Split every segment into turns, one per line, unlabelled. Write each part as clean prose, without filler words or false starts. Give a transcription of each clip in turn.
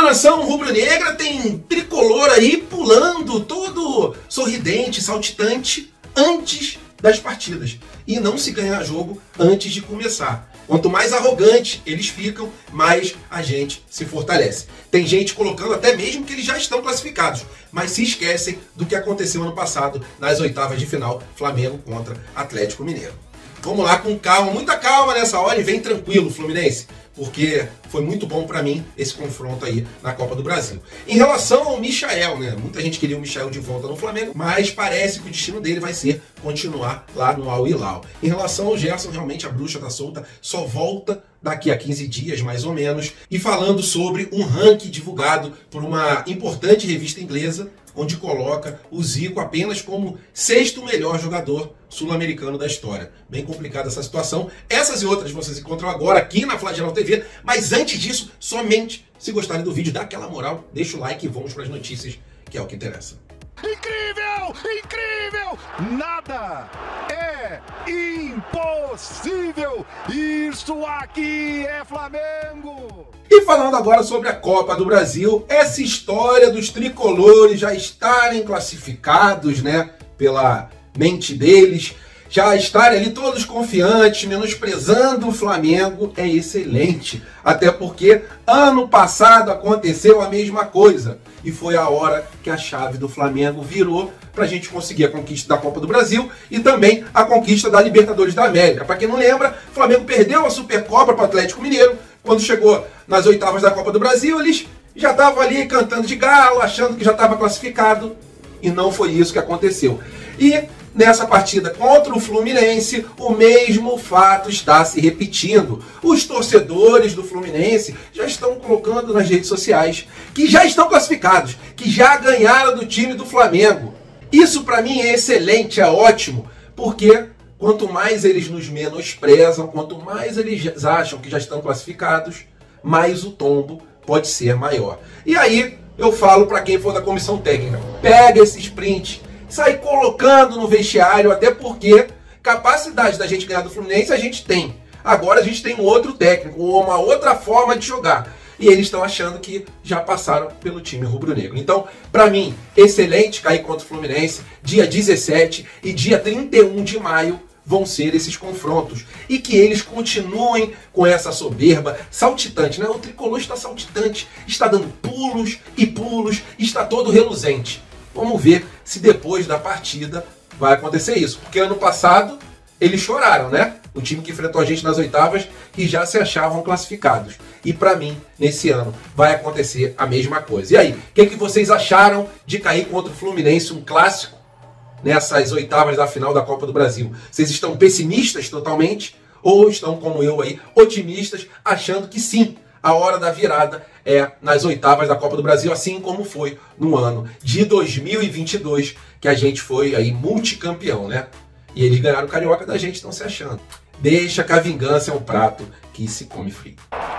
Nação rubro-negra tem tricolor aí pulando todo sorridente, saltitante antes das partidas. E não se ganha jogo antes de começar. Quanto mais arrogante eles ficam, mais a gente se fortalece. Tem gente colocando até mesmo que eles já estão classificados, mas se esquecem do que aconteceu ano passado nas oitavas de final, Flamengo contra Atlético Mineiro. Vamos lá com calma, muita calma nessa hora e vem tranquilo, Fluminense, porque foi muito bom para mim esse confronto aí na Copa do Brasil. Em relação ao Michael, né? Muita gente queria o Michael de volta no Flamengo, mas parece que o destino dele vai ser continuar lá no Al Hilal. Em relação ao Gerson, realmente a bruxa tá solta, só volta daqui a 15 dias, mais ou menos, e falando sobre um ranking divulgado por uma importante revista inglesa, onde coloca o Zico apenas como 6º melhor jogador sul-americano da história. Bem complicada essa situação. Essas e outras vocês encontram agora aqui na Flagelão TV, mas antes disso, somente se gostarem do vídeo, dá aquela moral, deixa o like e vamos para as notícias, que é o que interessa.
Incrível! Incrível! Nada é impossível! Isso aqui é Flamengo!
E falando agora sobre a Copa do Brasil, essa história dos tricolores já estarem classificados, né, pela mente deles, já estarem ali todos confiantes, menosprezando o Flamengo, é excelente. Até porque ano passado aconteceu a mesma coisa. E foi a hora que a chave do Flamengo virou para a gente conseguir a conquista da Copa do Brasil e também a conquista da Libertadores da América. Para quem não lembra, o Flamengo perdeu a Supercopa para o Atlético Mineiro. Quando chegou nas oitavas da Copa do Brasil, eles já estavam ali cantando de galo, achando que já estava classificado. E não foi isso que aconteceu. E nessa partida contra o Fluminense, o mesmo fato está se repetindo. Os torcedores do Fluminense já estão colocando nas redes sociais que já estão classificados, que já ganharam do time do Flamengo. Isso para mim é excelente, é ótimo, porque quanto mais eles nos menosprezam, quanto mais eles acham que já estão classificados, mais o tombo pode ser maior. E aí eu falo para quem for da comissão técnica, pega esse sprint, sai colocando no vestiário, até porque capacidade da gente ganhar do Fluminense a gente tem. Agora a gente tem um outro técnico, uma outra forma de jogar. E eles estão achando que já passaram pelo time rubro-negro. Então, para mim, excelente cair contra o Fluminense. Dia 17 e dia 31 de maio vão ser esses confrontos. E que eles continuem com essa soberba saltitante, né? O tricolor está saltitante, está dando pulos e pulos, está todo reluzente. Vamos ver se depois da partida vai acontecer isso. Porque ano passado eles choraram, né? O time que enfrentou a gente nas oitavas e já se achavam classificados. E para mim, nesse ano, vai acontecer a mesma coisa. E aí, o que vocês acharam de cair contra o Fluminense, um clássico, nessas oitavas da final da Copa do Brasil? Vocês estão pessimistas totalmente? Ou estão, como eu aí, otimistas, achando que sim, a hora da virada é nas oitavas da Copa do Brasil, assim como foi no ano de 2022, que a gente foi aí multicampeão, né? E eles ganharam o Carioca da gente, estão se achando. Deixa que a vingança é um prato que se come frio.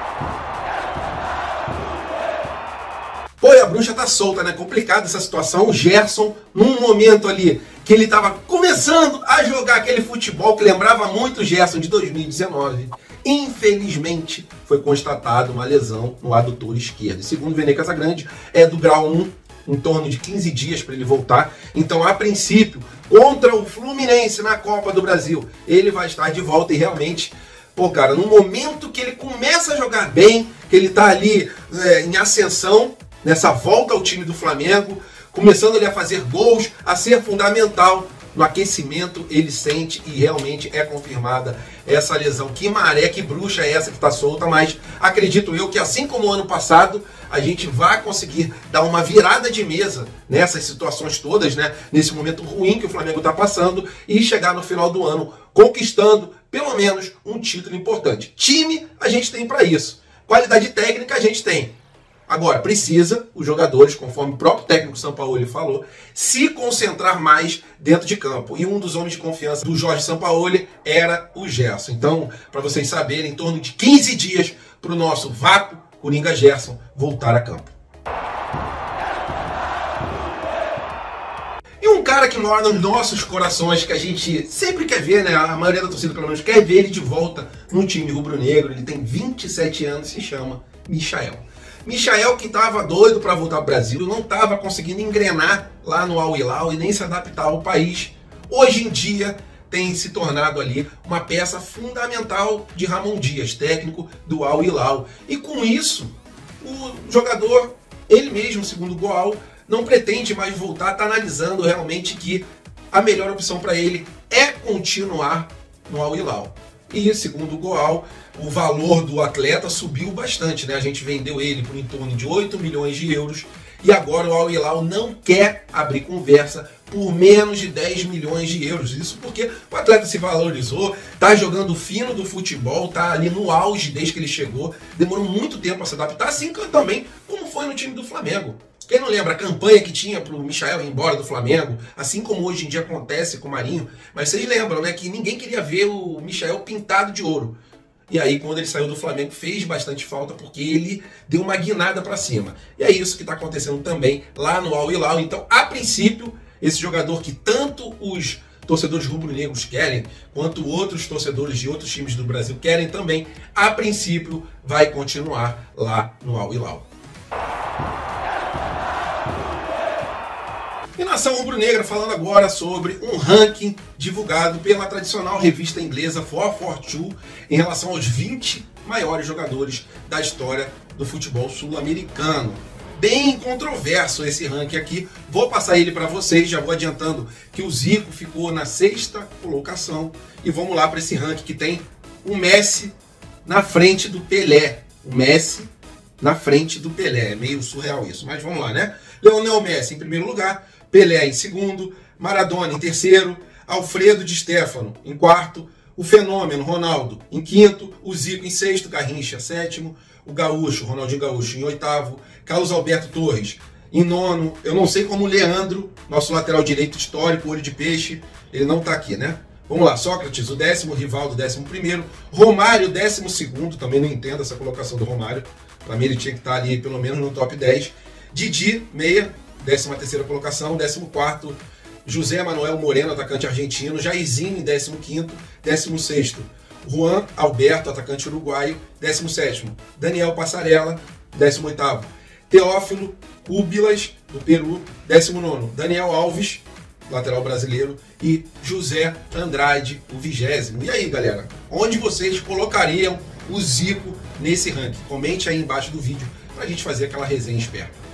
Pô, e a bruxa tá solta, né? Complicada essa situação. O Gerson, num momento ali que ele tava começando a jogar aquele futebol que lembrava muito o Gerson de 2019, infelizmente foi constatado uma lesão no adutor esquerdo. Segundo o Vene Casagrande, é do grau 1, em torno de 15 dias para ele voltar. Então, a princípio, contra o Fluminense na Copa do Brasil, ele vai estar de volta e realmente, pô, cara, no momento que ele começa a jogar bem, que ele tá ali em ascensão, nessa volta ao time do Flamengo, começando ali a fazer gols, a ser fundamental, no aquecimento ele sente e realmente é confirmada essa lesão. Que maré, que bruxa é essa que está solta, mas acredito eu que assim como o ano passado, a gente vai conseguir dar uma virada de mesa nessas situações todas, né? Nesse momento ruim que o Flamengo está passando e chegar no final do ano conquistando pelo menos um título importante. Time a gente tem para isso, qualidade técnica a gente tem. Agora, precisa os jogadores, conforme o próprio técnico Sampaoli falou, se concentrar mais dentro de campo. E um dos homens de confiança do Jorge Sampaoli era o Gerson. Então, para vocês saberem, em torno de 15 dias para o nosso vácuo Coringa Gerson voltar a campo. E um cara que mora nos nossos corações, que a gente sempre quer ver, né? A maioria da torcida pelo menos quer ver ele de volta no time rubro-negro. Ele tem 27 anos e se chama Michael. Michael, que estava doido para voltar ao Brasil, não estava conseguindo engrenar lá no Al Hilal e nem se adaptar ao país. Hoje em dia tem se tornado ali uma peça fundamental de Ramon Dias, técnico do Al Hilal. E com isso, o jogador, ele mesmo, segundo o Goal, não pretende mais voltar, está analisando realmente que a melhor opção para ele é continuar no Al Hilal. E segundo o Goal, o valor do atleta subiu bastante, né? A gente vendeu ele por em torno de 8 milhões de euros e agora o Al Hilal não quer abrir conversa por menos de 10 milhões de euros. Isso porque o atleta se valorizou, tá jogando fino do futebol, tá ali no auge desde que ele chegou, demorou muito tempo a se adaptar, assim também como foi no time do Flamengo. Quem não lembra a campanha que tinha para o Michael ir embora do Flamengo, assim como hoje em dia acontece com o Marinho, mas vocês lembram, né, que ninguém queria ver o Michael pintado de ouro. E aí, quando ele saiu do Flamengo, fez bastante falta porque ele deu uma guinada para cima. E é isso que está acontecendo também lá no Al Hilal. Então, a princípio, esse jogador que tanto os torcedores rubro-negros querem, quanto outros torcedores de outros times do Brasil querem também, a princípio, vai continuar lá no Al Hilal. E nação rubro-negra, falando agora sobre um ranking divulgado pela tradicional revista inglesa 442 em relação aos 20 maiores jogadores da história do futebol sul-americano. Bem controverso esse ranking aqui, vou passar ele para vocês, já vou adiantando que o Zico ficou na 6ª colocação e vamos lá para esse ranking que tem o Messi na frente do Pelé. O Messi na frente do Pelé, é meio surreal isso, mas vamos lá, né? Lionel Messi em primeiro lugar, Pelé em segundo, Maradona em terceiro, Alfredo Di Stéfano em quarto, o Fenômeno Ronaldo em quinto, o Zico em sexto, Garrincha sétimo, o Gaúcho, Ronaldinho Gaúcho em oitavo, Carlos Alberto Torres em nono, eu não sei como o Leandro, nosso lateral direito histórico, olho de peixe, ele não tá aqui, né? Vamos lá, Sócrates, o 10º, Rivaldo, 11º, Romário, 12º, também não entendo essa colocação do Romário, para mim ele tinha que estar ali pelo menos no top 10, Didi, meia, 13ª colocação, 14º, José Manuel Moreno, atacante argentino, Jairzinho em 15º, 16º, Juan Alberto, atacante uruguaio, 17º, Daniel Passarella, 18º, Teófilo Cúbilas, do Peru, 19º, Daniel Alves, lateral brasileiro, e José Andrade, o 20º. E aí, galera, onde vocês colocariam o Zico nesse ranking? Comente aí embaixo do vídeo para a gente fazer aquela resenha esperta.